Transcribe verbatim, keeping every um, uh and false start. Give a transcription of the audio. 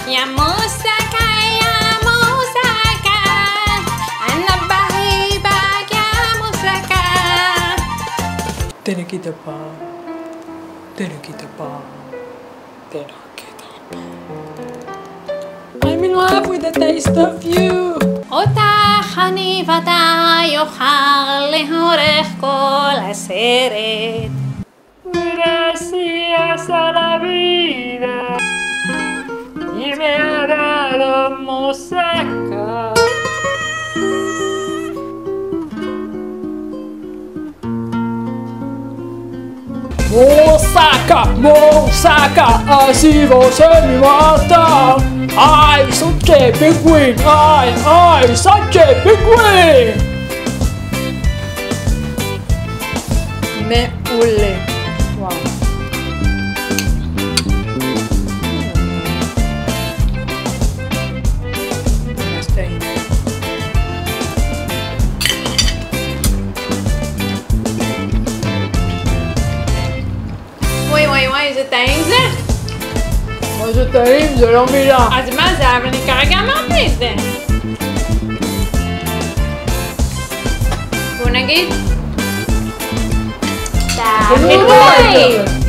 يا موسكا يا موسكا أنا بحبك يا موسكا. Tiene que tapar. Tiene que tapar. Tiene que tapar. I'm in love with the taste of you. אותך אני ודאי אוכל לאורך כל הסרט. Gracias a la vida y me ha dado Mosaka. Mosaka, Mosaka, así você me mata. Ai, such a big win. Ai, ai, such a big win. מעולה. וואו. וואי וואי וואי, איזה טעים זה? מה זה טעים? זה לא מילה. אז מה זה? אבל אני כרגע אמרתי את זה. בוא נגיד. זה לא תאכיל.